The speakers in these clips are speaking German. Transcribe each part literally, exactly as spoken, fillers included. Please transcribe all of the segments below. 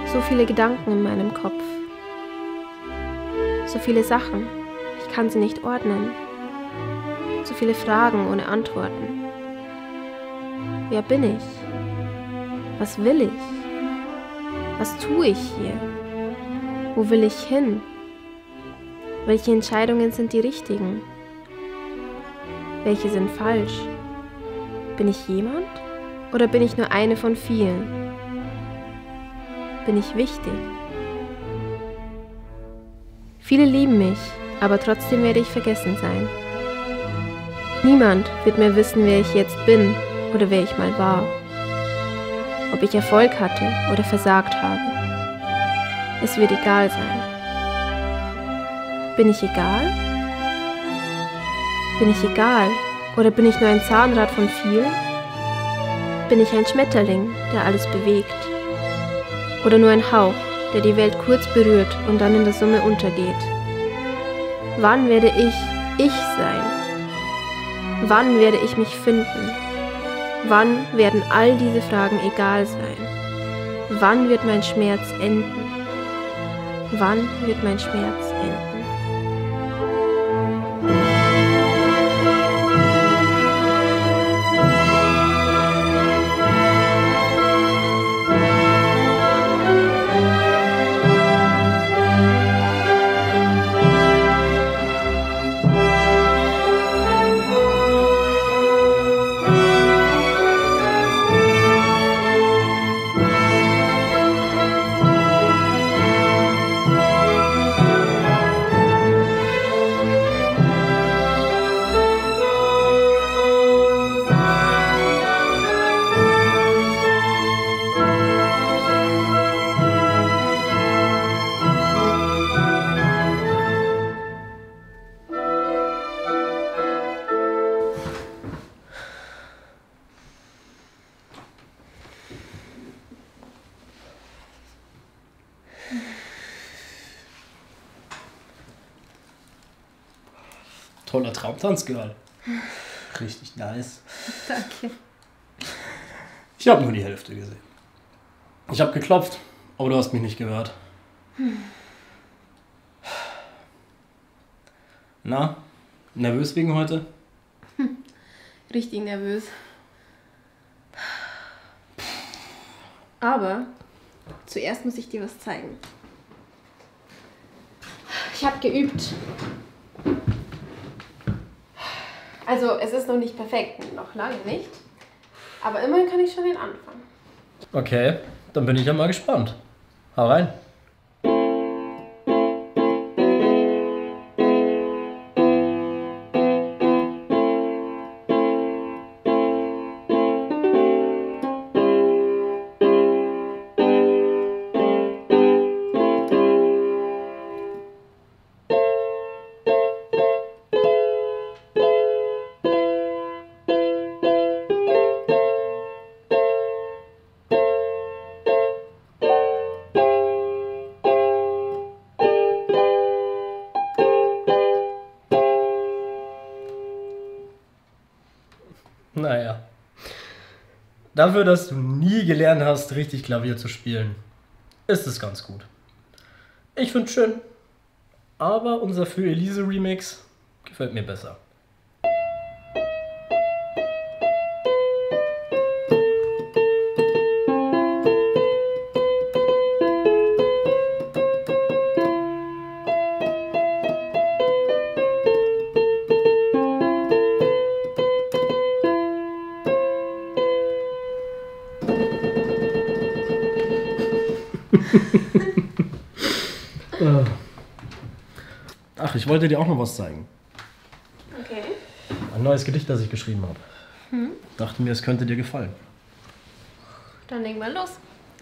So viele Gedanken in meinem Kopf. So viele Sachen. Ich kann sie nicht ordnen. So viele Fragen ohne Antworten. Wer bin ich? Was will ich? Was tue ich hier? Wo will ich hin? Welche Entscheidungen sind die richtigen? Welche sind falsch? Bin ich jemand oder bin ich nur eine von vielen? Bin ich wichtig? Viele lieben mich, aber trotzdem werde ich vergessen sein. Niemand wird mehr wissen, wer ich jetzt bin oder wer ich mal war. Ob ich Erfolg hatte oder versagt habe. Es wird egal sein. Bin ich egal? Bin ich egal? Oder bin ich nur ein Zahnrad von vielen? Bin ich ein Schmetterling, der alles bewegt? Oder nur ein Hauch, der die Welt kurz berührt und dann in der Summe untergeht? Wann werde ich ich sein? Wann werde ich mich finden? Wann werden all diese Fragen egal sein? Wann wird mein Schmerz enden? Wann wird mein Schmerz enden? Toller Traumtanz, Girl. Richtig nice. Danke. Ich habe nur die Hälfte gesehen. Ich habe geklopft, aber du hast mich nicht gehört. Hm. Na, nervös wegen heute? Hm. Richtig nervös. Aber zuerst muss ich dir was zeigen. Ich habe geübt. Also es ist noch nicht perfekt, noch lange nicht. Aber immerhin kann ich schon den Anfang. Okay, dann bin ich ja mal gespannt. Hau rein. Naja. Dafür, dass du nie gelernt hast, richtig Klavier zu spielen, ist es ganz gut. Ich find's schön. Aber unser Für Elise Remix gefällt mir besser. Ach, ich wollte dir auch noch was zeigen. Okay. Ein neues Gedicht, das ich geschrieben habe. Hm? Dachte mir, es könnte dir gefallen. Dann legen wir los.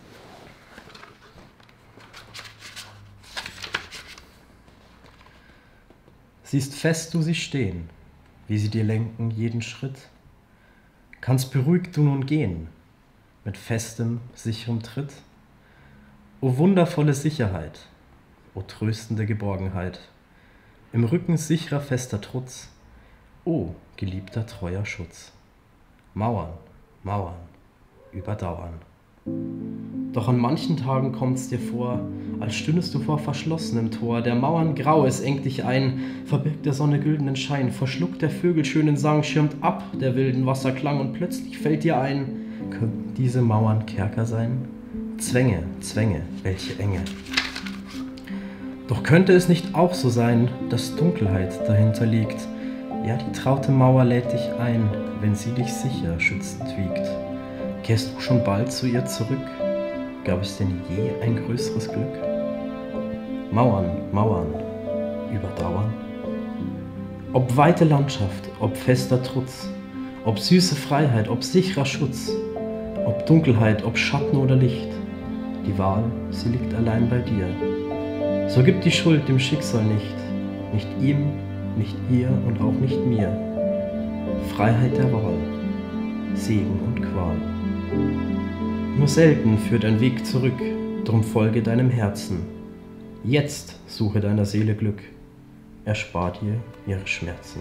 Siehst fest du sie stehen, wie sie dir lenken jeden Schritt. Kannst beruhigt du nun gehen, mit festem, sicherem Tritt. O wundervolle Sicherheit, o tröstende Geborgenheit, im Rücken sicherer fester Trutz, o geliebter treuer Schutz. Mauern, Mauern, überdauern, Doch an manchen Tagen kommt's dir vor, als stündest du vor verschlossenem Tor. Der Mauern grau, es engt dich ein, verbirgt der Sonne güldenen Schein, verschluckt der Vögel schönen Sang, schirmt ab der wilden Wasserklang, und plötzlich fällt dir ein, könnten diese Mauern Kerker sein? Zwänge, Zwänge, welche Enge. Doch könnte es nicht auch so sein, dass Dunkelheit dahinter liegt? Ja, die traute Mauer lädt dich ein, wenn sie dich sicher schützend wiegt. Kehrst du schon bald zu ihr zurück? Gab es denn je ein größeres Glück? Mauern, Mauern, überdauern? Ob weite Landschaft, ob fester Trutz, ob süße Freiheit, ob sicherer Schutz, ob Dunkelheit, ob Schatten oder Licht, die Wahl, sie liegt allein bei dir. So gib die Schuld dem Schicksal nicht, nicht ihm, nicht ihr und auch nicht mir. Freiheit der Wahl, Segen und Qual. Nur selten führt ein Weg zurück, drum folge deinem Herzen. Jetzt suche deiner Seele Glück, erspar dir ihre Schmerzen.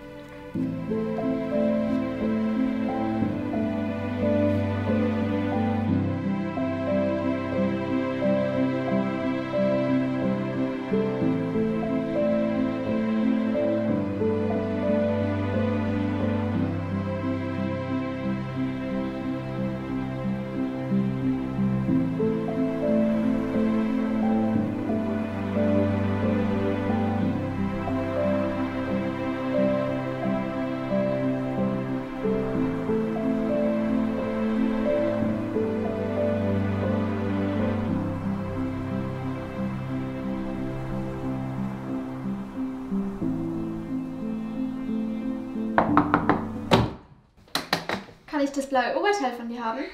Kann ich das blaue Oberteil von dir haben?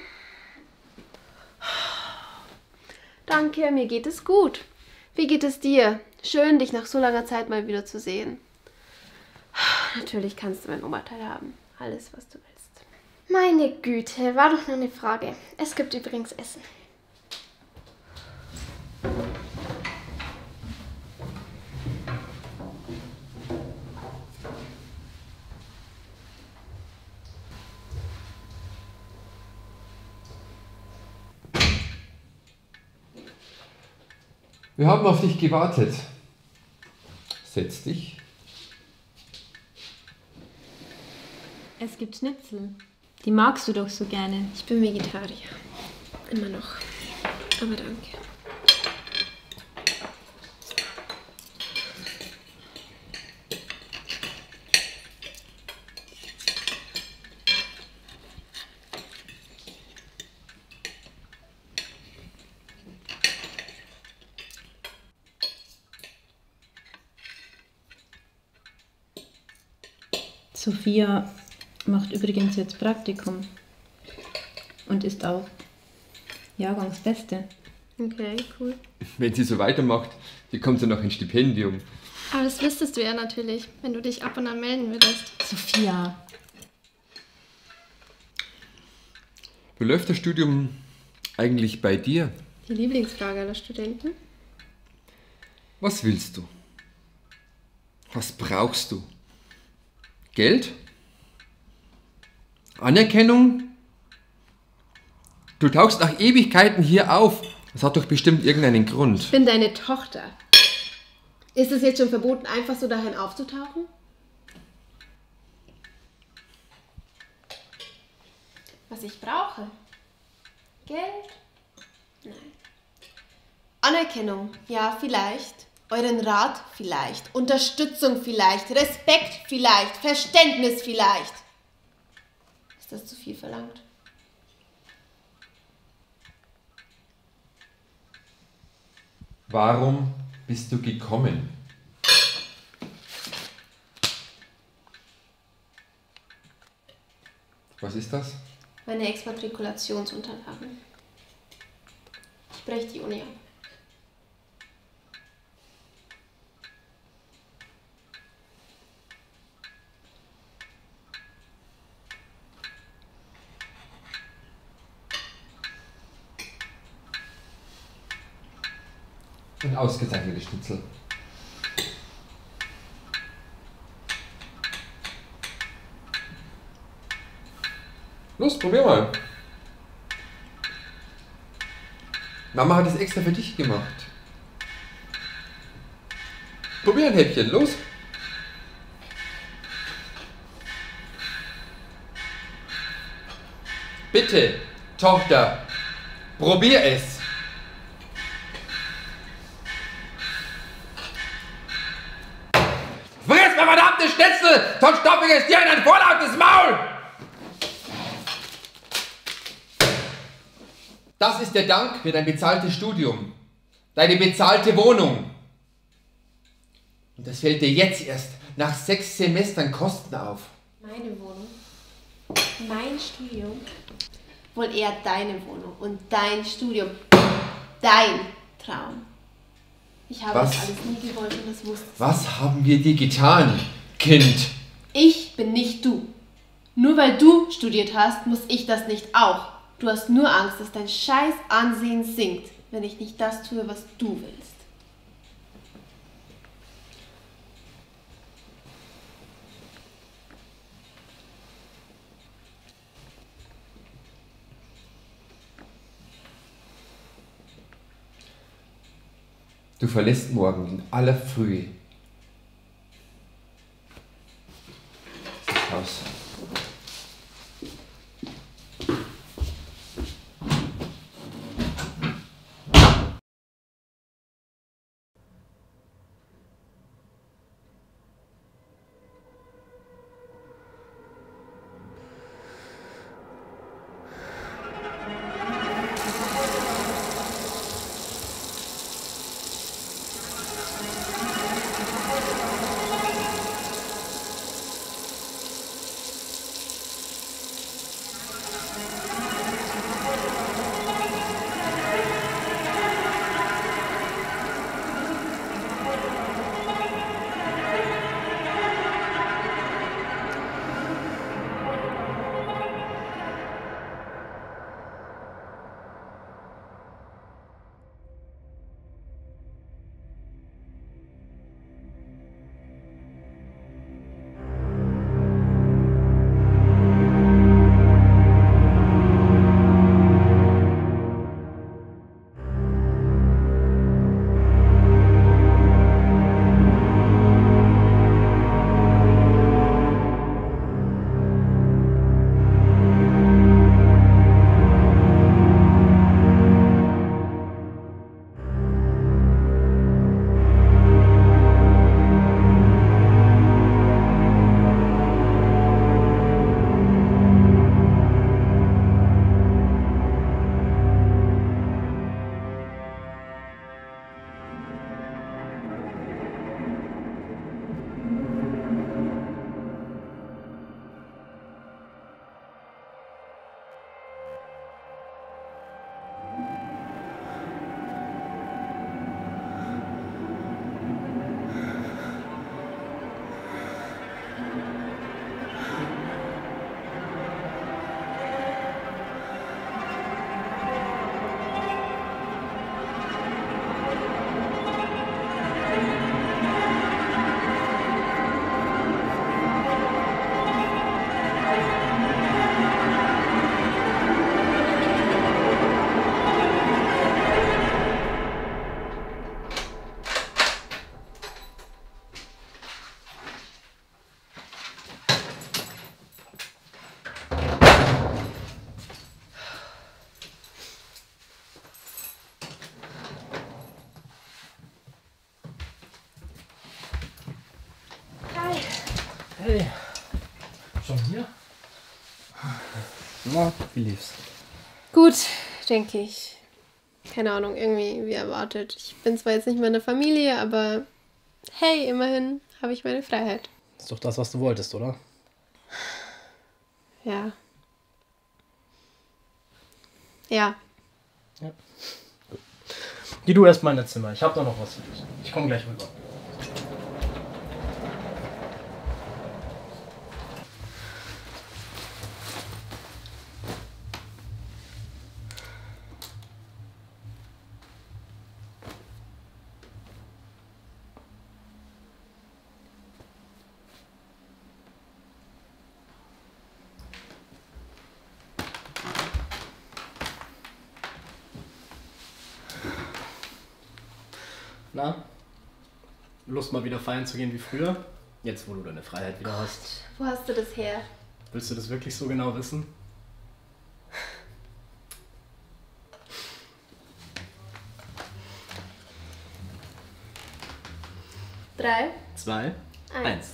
Danke, mir geht es gut. Wie geht es dir? Schön, dich nach so langer Zeit mal wieder zu sehen. Natürlich kannst du mein Oberteil haben. Alles, was du willst. Meine Güte, war doch nur eine Frage. Es gibt übrigens Essen. Wir haben auf dich gewartet. Setz dich. Es gibt Schnitzel. Die magst du doch so gerne. Ich bin Vegetarier. Immer noch. Aber danke. Sophia macht übrigens jetzt Praktikum und ist auch Jahrgangsbeste. Okay, cool. Wenn sie so weitermacht, bekommt sie noch ein Stipendium. Aber das wüsstest du ja natürlich, wenn du dich ab und an melden würdest. Sophia. Wie läuft das Studium eigentlich bei dir? Die Lieblingsfrage aller Studenten. Was willst du? Was brauchst du? Geld? Anerkennung? Du tauchst nach Ewigkeiten hier auf. Das hat doch bestimmt irgendeinen Grund. Ich bin deine Tochter. Ist es jetzt schon verboten, einfach so dahin aufzutauchen? Was ich brauche? Geld? Nein. Anerkennung? Ja, vielleicht. Euren Rat? Vielleicht. Unterstützung? Vielleicht. Respekt? Vielleicht. Verständnis? Vielleicht. Ist das zu viel verlangt? Warum bist du gekommen? Was ist das? Meine Exmatrikulationsunterlagen. Ich breche die Uni ab. Ein ausgezeichnetes Schnitzel. Los, probier mal. Mama hat es extra für dich gemacht. Probier ein Häppchen, los! Bitte, Tochter, probier es! Friss mir verdammte Schnitzel, sonst stopfe ich es dir in ein vorlautes Maul! Das ist der Dank für dein bezahltes Studium, deine bezahlte Wohnung. Und das fällt dir jetzt erst nach sechs Semestern Kosten auf. Meine Wohnung, mein Studium, wohl eher deine Wohnung und dein Studium, dein Traum. Ich habe Was? das alles nie gewollt und das wusste ich. Was haben wir dir getan, Kind? Ich bin nicht du. Nur weil du studiert hast, muss ich das nicht auch. Du hast nur Angst, dass dein scheiß Ansehen sinkt, wenn ich nicht das tue, was du willst. Du verlässt morgen in aller Frühe das Haus. Hey, schon hier? Na, wie lief's? Gut, denke ich. Keine Ahnung, irgendwie wie erwartet. Ich bin zwar jetzt nicht mehr in der Familie, aber hey, immerhin habe ich meine Freiheit. Ist doch das, was du wolltest, oder? Ja. Ja. Ja. Gut. Geh du erst mal in dein Zimmer. Ich hab da noch was für dich. Ich komme gleich rüber. Na? Lust mal wieder feiern zu gehen wie früher? Jetzt, wo du deine Freiheit wieder hast. Wo hast du das her? Willst du das wirklich so genau wissen? Drei, Zwei, eins. eins.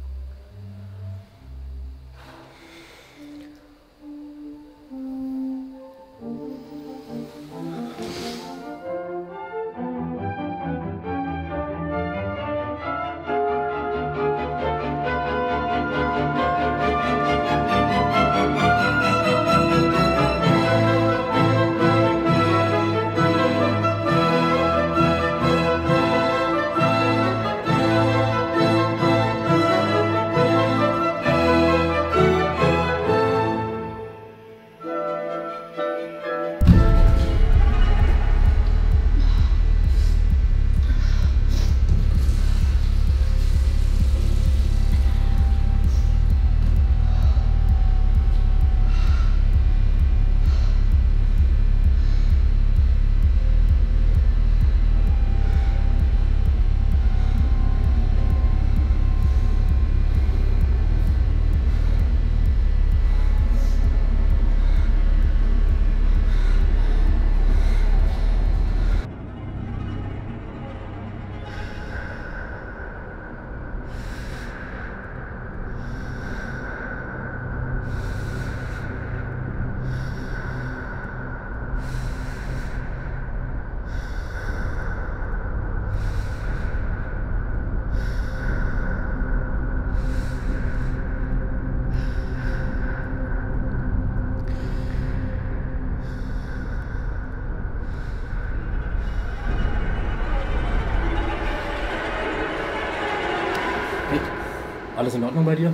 Alles in Ordnung bei dir?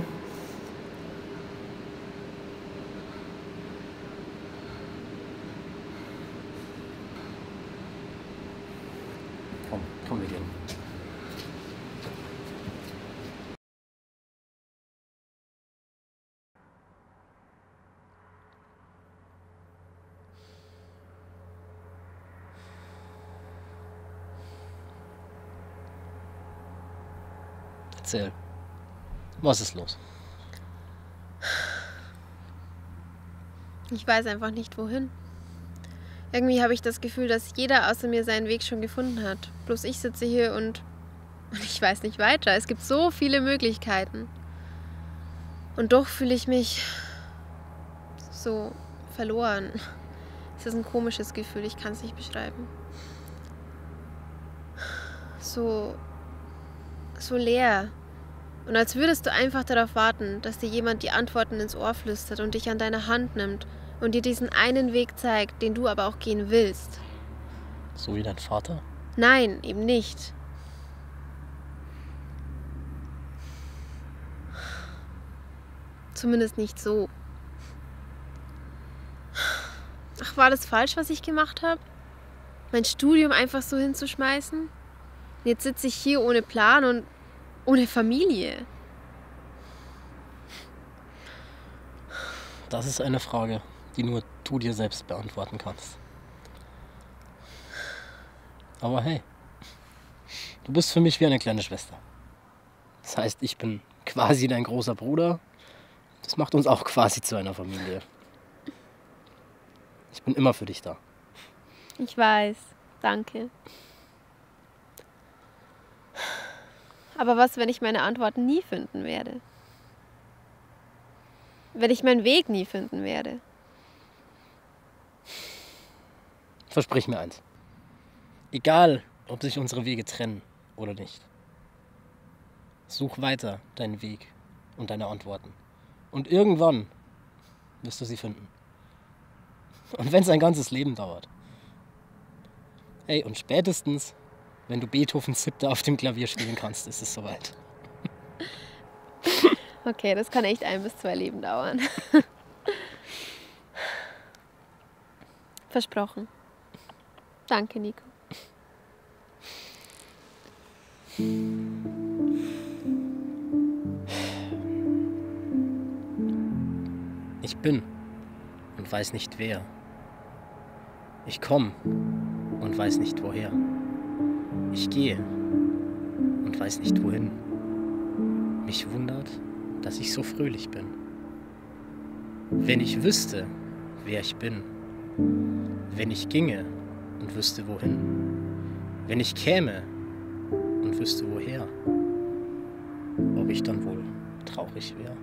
Komm, komm, wir gehen. Erzähl. Was ist los? Ich weiß einfach nicht, wohin. Irgendwie habe ich das Gefühl, dass jeder außer mir seinen Weg schon gefunden hat. Bloß ich sitze hier und ich weiß nicht weiter. Es gibt so viele Möglichkeiten. Und doch fühle ich mich so verloren. Es ist ein komisches Gefühl, ich kann es nicht beschreiben. So, so leer. Und als würdest du einfach darauf warten, dass dir jemand die Antworten ins Ohr flüstert und dich an deine Hand nimmt und dir diesen einen Weg zeigt, den du aber auch gehen willst. So wie dein Vater? Nein, eben nicht. Zumindest nicht so. Ach, war das falsch, was ich gemacht habe? Mein Studium einfach so hinzuschmeißen? Und jetzt sitze ich hier ohne Plan und ohne Familie. Das ist eine Frage, die nur du dir selbst beantworten kannst. Aber hey, du bist für mich wie eine kleine Schwester. Das heißt, ich bin quasi dein großer Bruder. Das macht uns auch quasi zu einer Familie. Ich bin immer für dich da. Ich weiß, danke. Aber was, wenn ich meine Antworten nie finden werde? Wenn ich meinen Weg nie finden werde? Versprich mir eins. Egal, ob sich unsere Wege trennen oder nicht. Such weiter deinen Weg und deine Antworten. Und irgendwann wirst du sie finden. Und wenn es ein ganzes Leben dauert. Hey, und spätestens, wenn du Beethovens Siebte auf dem Klavier spielen kannst, ist es soweit. Okay, das kann echt ein bis zwei Leben dauern. Versprochen. Danke, Nico. Ich bin und weiß nicht wer. Ich komm und weiß nicht woher. Ich gehe und weiß nicht wohin. Mich wundert, dass ich so fröhlich bin. Wenn ich wüsste, wer ich bin, wenn ich ginge und wüsste wohin, wenn ich käme und wüsste woher, ob ich dann wohl traurig wäre.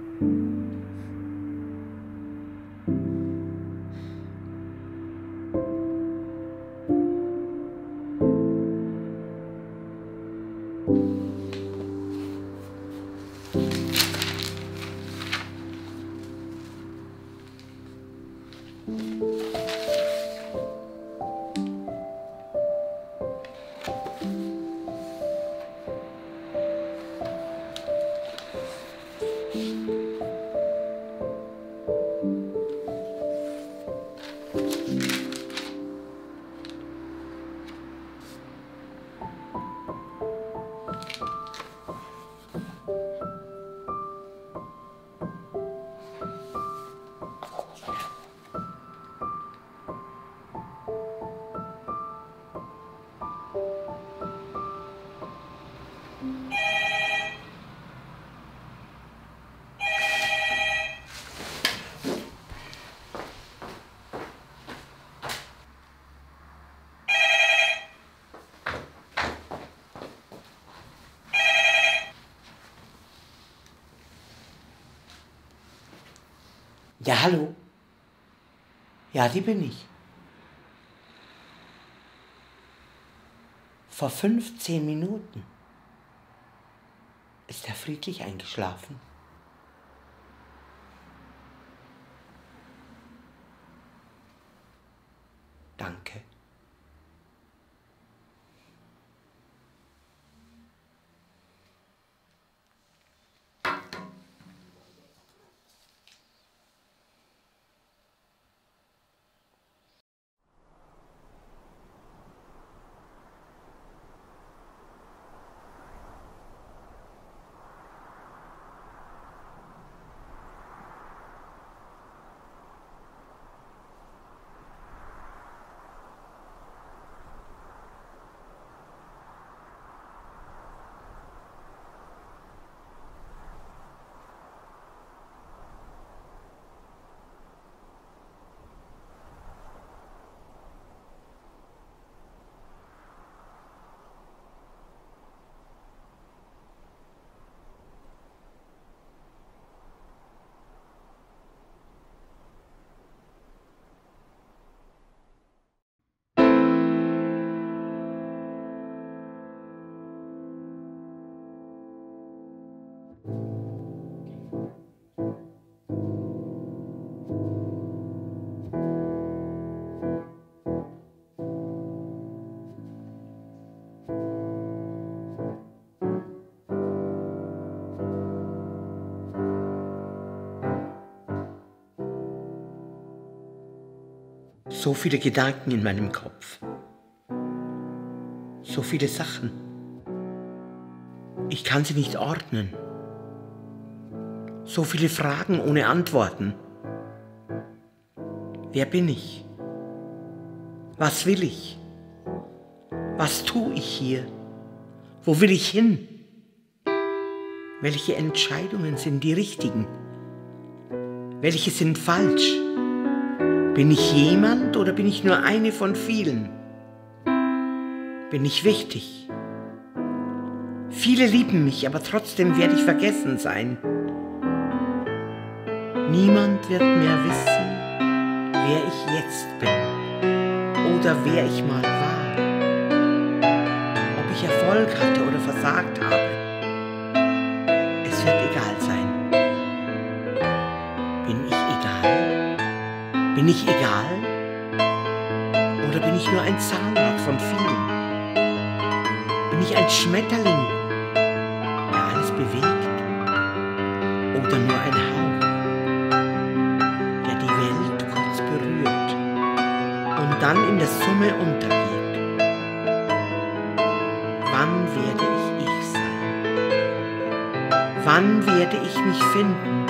Ja, hallo? Ja, die bin ich. Vor fünfzehn Minuten ist er friedlich eingeschlafen. Danke. So viele Gedanken in meinem Kopf. So viele Sachen. Ich kann sie nicht ordnen. So viele Fragen ohne Antworten. Wer bin ich? Was will ich? Was tue ich hier? Wo will ich hin? Welche Entscheidungen sind die richtigen? Welche sind falsch? Bin ich jemand oder bin ich nur eine von vielen? Bin ich wichtig? Viele lieben mich, aber trotzdem werde ich vergessen sein. Niemand wird mehr wissen, wer ich jetzt bin oder wer ich mal war. Ob ich Erfolg hatte oder versagt habe. Es wird egal sein. Bin ich egal? Bin ich egal? Oder bin ich nur ein Zahnrad von vielen? Bin ich ein Schmetterling, der alles bewegt? Oder nur ein Hauch, der die Welt kurz berührt und dann in der Summe untergeht? Wann werde ich ich sein? Wann werde ich mich finden?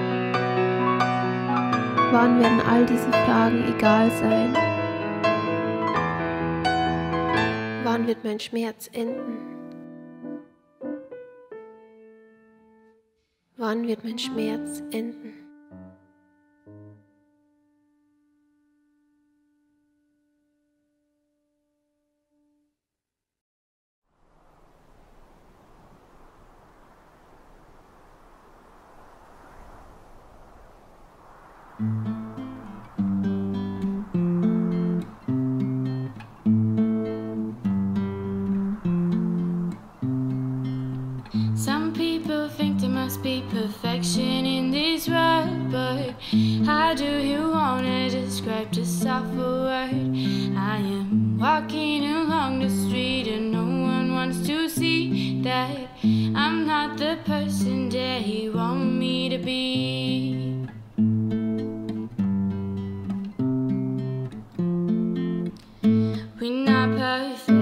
Wann werden all diese Fragen egal sein? Wann Wann wird mein Schmerz enden? Wann wird mein Schmerz enden? Some people think there must be perfection in this world, but how do you wanna describe just off a word? I am walking along the street and no one wants to see that I'm not the person they want me to be. We're not perfect.